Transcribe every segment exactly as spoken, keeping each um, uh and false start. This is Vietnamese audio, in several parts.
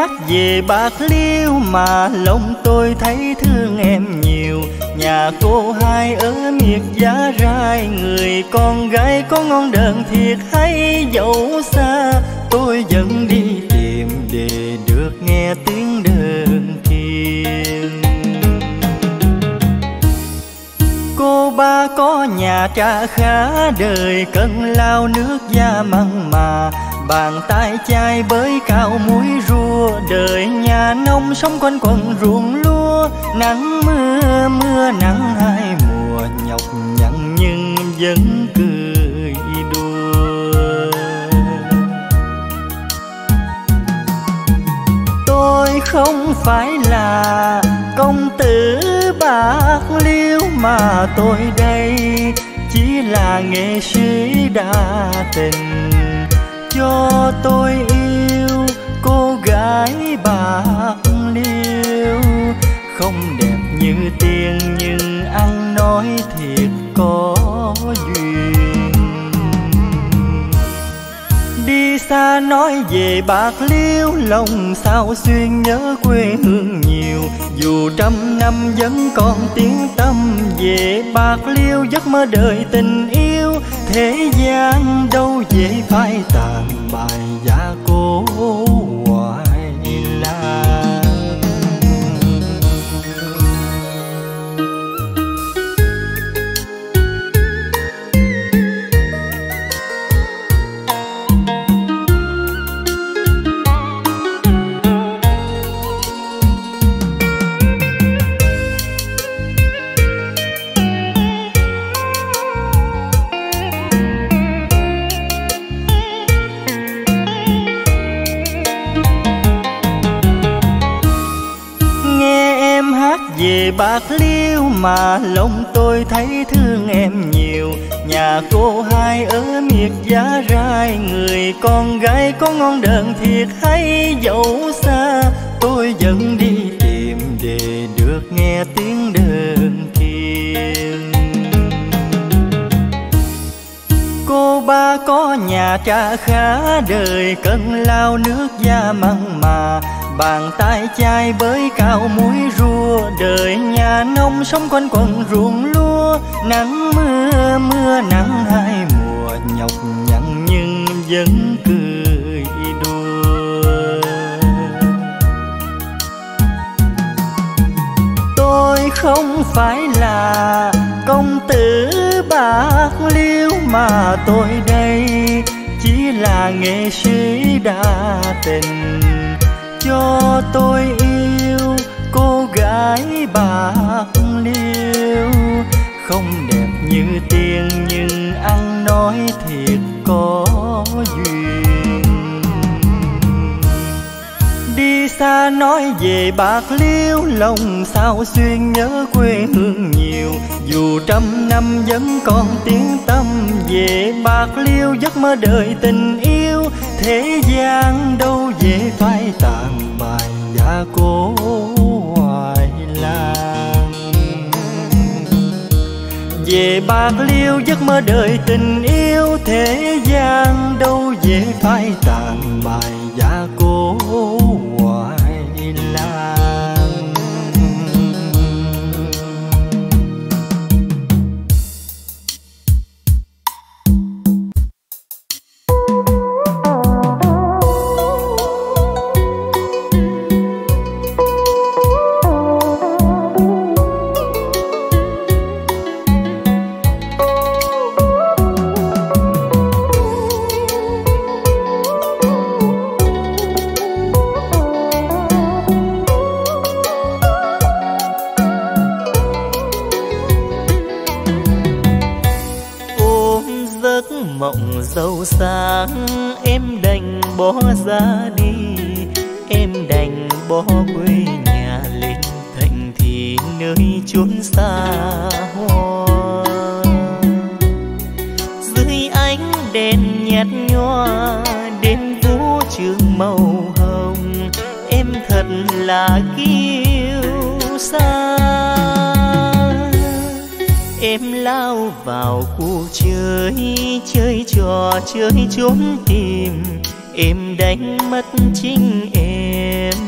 hát về Bạc Liêu mà lòng tôi thấy thương em nhiều. Nhà cô hai ở miệt Giá Rai, người con gái có ngon đờn thiệt hay. Dẫu xa tôi vẫn đi tìm để được nghe tiếng đờn kiềng. Cô ba có nhà trà khá, đời cân lao nước da mặn mà. Bàn tay chai bới cao muối rua, đời nhà nông sống quanh quần ruộng lúa. Nắng mưa mưa nắng hai mùa, nhọc nhằn nhưng vẫn cười đùa. Tôi không phải là công tử Bạc Liêu mà tôi đây chỉ là nghệ sĩ đa tình. Cho tôi yêu cô gái Bạc Liêu, không đẹp như tiền nhưng ăn nói thiệt có duyên. Đi xa nói về Bạc Liêu, lòng sao xuyên nhớ quê hương nhiều. Dù trăm năm vẫn còn tiếng tâm về Bạc Liêu, giấc mơ đời tình yêu. Thế gian đâu dễ phai tàn bài giá cô hoài lan. Về Bạc Liêu mà lòng tôi thấy thương em nhiều. Nhà cô hai ở miệt Giá Rai, người con gái có ngon đờn thiệt hay. Dẫu xa tôi vẫn đi tìm để được nghe tiếng đờn kiềng. Cô ba có nhà trà khá, đời cân lao nước da mặn mà. Bàn tay chai bới cao muối rua, đời nhà nông sống quanh quần ruộng lúa. Nắng mưa mưa nắng hai mùa, nhọc nhằn nhưng vẫn cười đùa. Tôi không phải là công tử Bạc Liêu mà tôi đây chỉ là nghệ sĩ đa tình. Cho tôi yêu cô gái Bạc Liêu, không đẹp như tiền nhưng ăn nói thiệt có duyên. Đi xa nói về Bạc Liêu, lòng sao xuyên nhớ quê hương nhiều. Dù trăm năm vẫn còn tiếng tâm về Bạc Liêu, giấc mơ đời tình yêu. Thế gian đâu dễ phai tàn bài giá cô hoài lan. Về Bạc Liêu giấc mơ đời tình yêu. Thế gian đâu dễ phai tàn bài giá cô hoài lan. Dẫu sáng em đành bỏ ra đi, em đành bỏ quê nhà lên thành thị nơi chốn xa hoa. Dưới ánh đèn nhạt nhòa đêm vũ trường màu hồng, em thật là kiêu sa. Em lao vào cuộc chơi, chơi trò chơi trốn tìm. Em đánh mất chính em,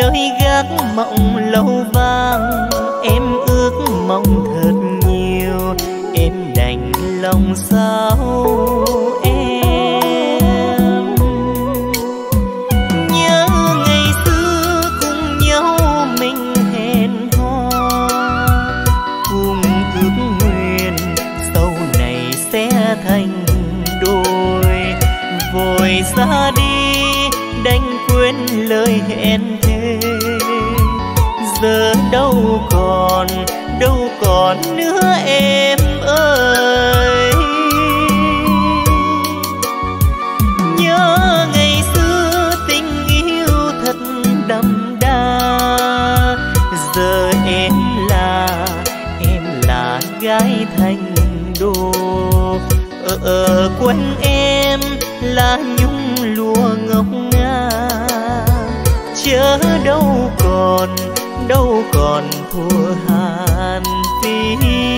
nơi gác mộng lâu vang. Em ước mong thật nhiều, em đành lòng sao em. Nhớ ngày xưa cùng nhau mình hẹn hò, cùng ước nguyện sau này sẽ thành đôi. Vội ra đi đành quên lời hẹn thề, giờ đâu còn đâu còn nữa em ơi. Nhớ ngày xưa tình yêu thật đậm đà, giờ em là em là gái thành đô. Ở, ở quanh em là nhung lụa ngọc ngà, chớ đâu còn đâu còn thua Hàn Phi.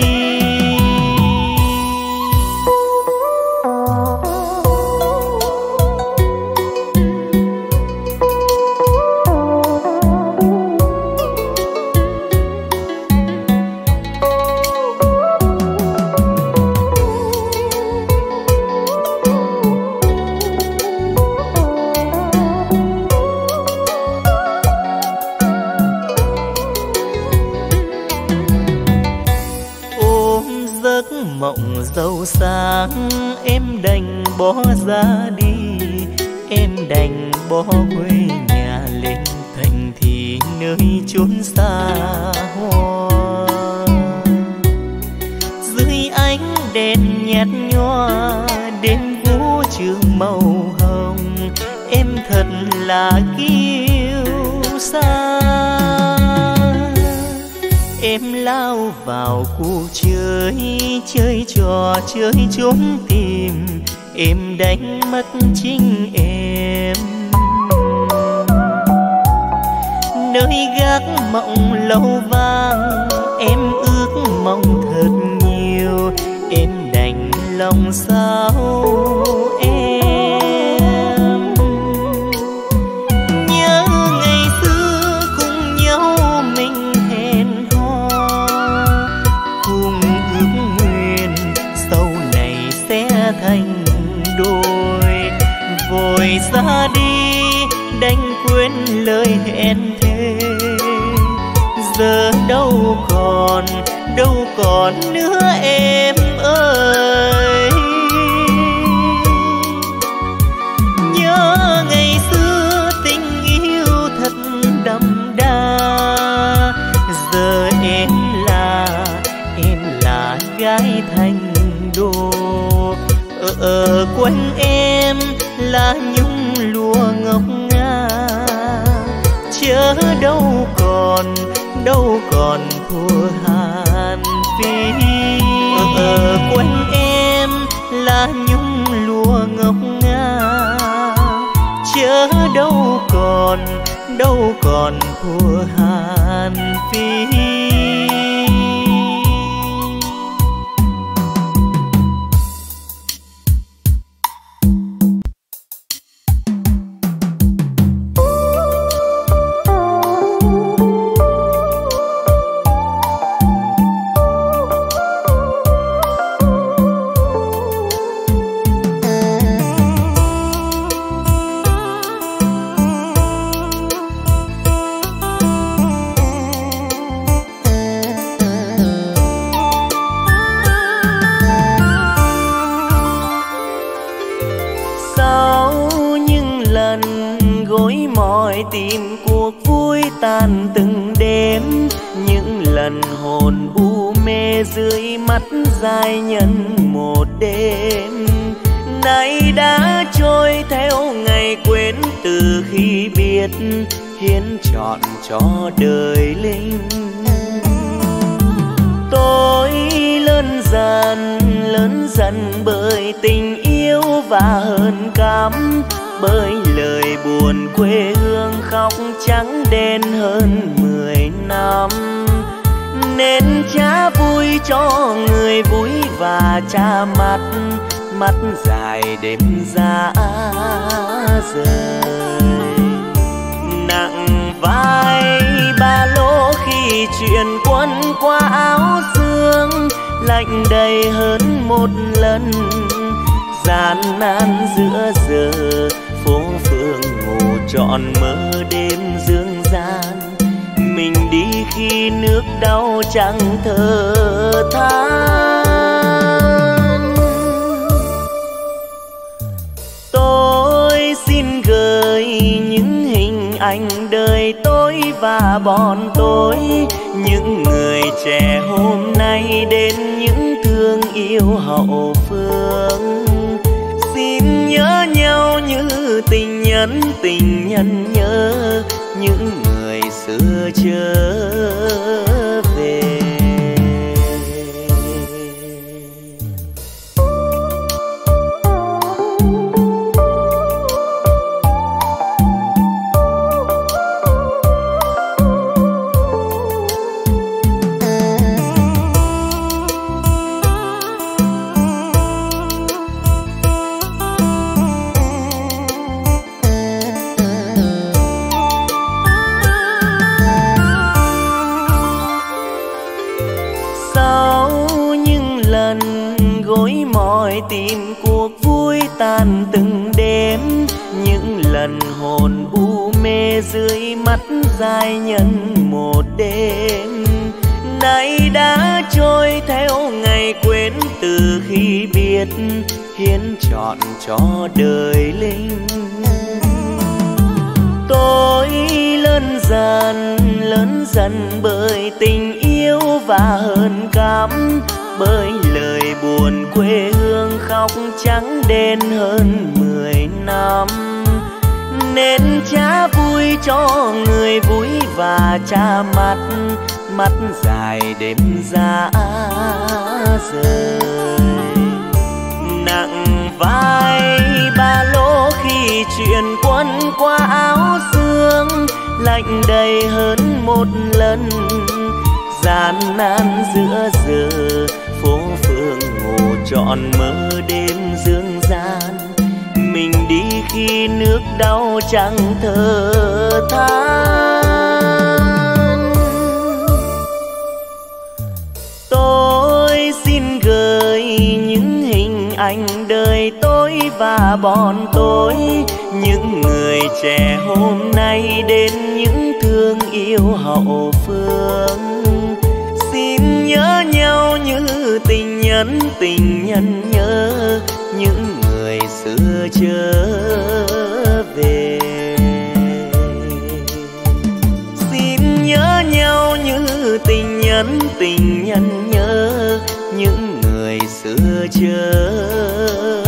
Mộng dâu sáng em đành bỏ ra đi, em đành bỏ quê nhà lên thành thị nơi chốn xa hoa. Dưới ánh đèn nhạt nhòa đêm vũ trường màu hồng, em thật là kiêu sa. Em lao vào cuộc chơi, chơi trò chơi trốn tìm, em đánh mất chính em. Nơi gác mộng lâu vang, em ước mong thật nhiều, em đành lòng sao em. Nhớ ngày xưa cùng nhau mình hẹn hò, cùng ước nguyện sau này sẽ thành đôi. Vội ra đi đành quên lời hẹn thề, giờ đâu còn đâu còn nữa em ơi. Nhớ ngày xưa tình yêu thật đậm đà, giờ em là em là gái thành đô. Ở, ở quanh em là nhung lụa ngọc ngà, chớ đâu còn đâu còn thua Hàn Phi. Ở, ở quanh em là nhung lụa ngọc ngà, chớ đâu còn đâu còn thua Hàn Phi. Tìm cuộc vui tan từng đêm, những lần hồn u mê dưới mắt dài nhân một đêm. Nay đã trôi theo ngày quên từ khi biết, hiến trọn cho đời linh. Tôi lớn dần lớn dần bởi tình yêu và hơn cắm, bởi lời buồn quê hương khóc trắng đen hơn mười năm. Nên cha vui cho người vui và cha mắt mắt dài đêm giá rời nặng vai. khi chuyện quân qua áo sương, lạnh đầy hơn một lần. Gian nan giữa giờ phố phường ngủ trọn mơ đêm dương gian. Mình đi khi nước đau chẳng thở than. Tôi xin gửi những hình ảnh đời tôi và bọn tôi, những người trẻ hôm nay đến những thương yêu hậu phương. Xin nhớ nhau như tình nhân tình nhân nhớ những người xưa trở về. Tìm cuộc vui tan từng đêm, những lần hồn u mê dưới mắt dài nhân một đêm. Nay đã trôi theo ngày quên từ khi biết, hiến trọn cho đời linh. Tôi lớn dần lớn dần bởi tình yêu và hơn cắm, bởi lời buồn quê hương khóc trắng đen hơn mười năm. Nên cha vui cho người vui và cha mắt mắt dài đêm giá rời. Nặng vai ba lô khi chuyện quân qua áo sương, lạnh đầy hơn một lần. Gian nan giữa giờ phố phường ngủ trọn mơ đêm dương gian. Mình đi khi nước đau chẳng thở than. Tôi xin gửi những hình ảnh đời tôi và bọn tôi, những người trẻ hôm nay đến những thương yêu hậu phương. Xin nhớ nhau như tình nhân tình nhân nhớ những người xưa trở về. Xin nhớ nhau như tình nhân tình nhân nhớ những người xưa trở